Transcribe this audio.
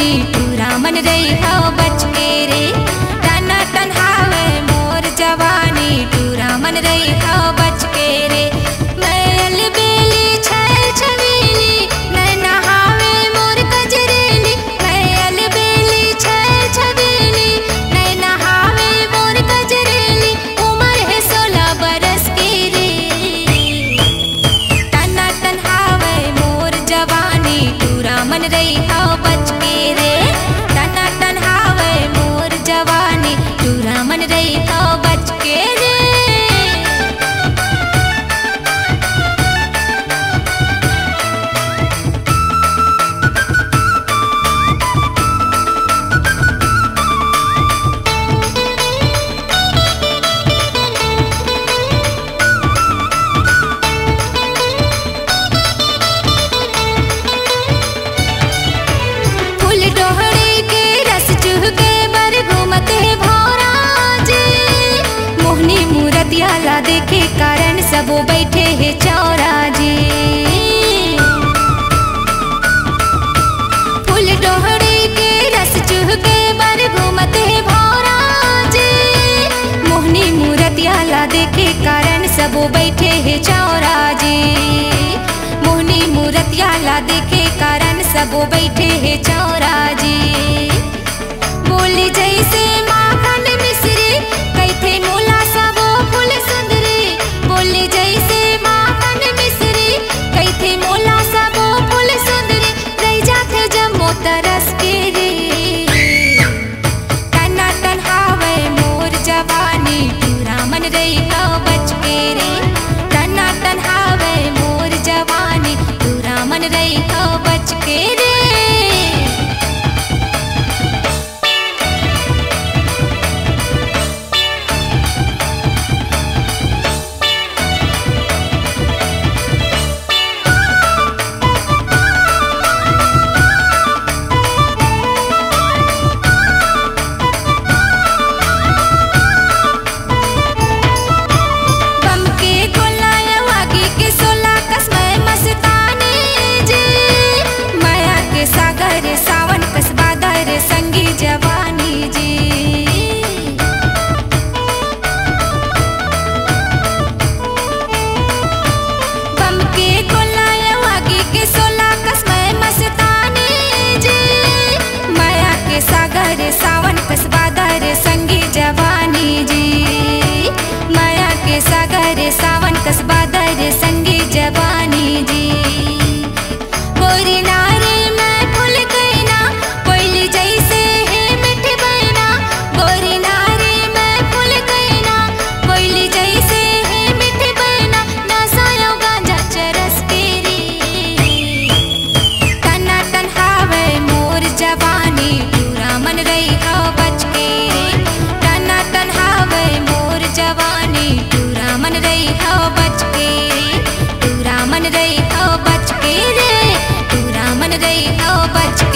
जवानी पूरा मन रही हो बच के रे। टना टन हावे मोर जवानी पूरा मन रही हो बच के रे। मैल बेली छैल छबीली नैना हावे मोर गजरेली। मैल बेली छैल छबीली नैना हावे मोर गजरेली। उम्र है 16 बरस की रे। टना टन हावे मोर जवानी पूरा मन रही हो बच के रे। टना टन हावे मोर जवानी पूरा मन रही हो बच के रे। ला देखे कारण सबो बैठे है चौरा जी। फूल डोहड़ी के रस चूह के बर घूमते है भौरा जी। मोहनी मूरतिया ला देखे कारण सबो बैठे है चौरा जी। मोहनी मूरतिया ला देखे कारण सबो बैठे है चौरा जी। बोली जैसे माखन मिश्री कैथे मोला सबो फूल सुंदरी। बोली जैसे माखन मिश्री कैथे मोला सबो फूल सुंदरी। रह जाते जम्मो तरस के रे। टना टन हावे मोर जवानी पूरा मन रही हो बच के रे। टना टन हावे मोर जवानी पूरा मन रही हो बच के रे। सावन कसबा दर संगी जवानी जी। बम के गोलाया वागी के 16 कसमय मस्तानी जी। माया के सागर सावन कसबा दर संगी जवानी जी। माया के सागर सावन कसबा दर संगी जवानी जी। गोरी नारी जवानी पूरा मन रही हो बच के रे। टना टन हावे मोर जवानी पूरा मन रही हो बच के रे। पूरा मन रही हो बच के रे। पूरा मन रही हो बच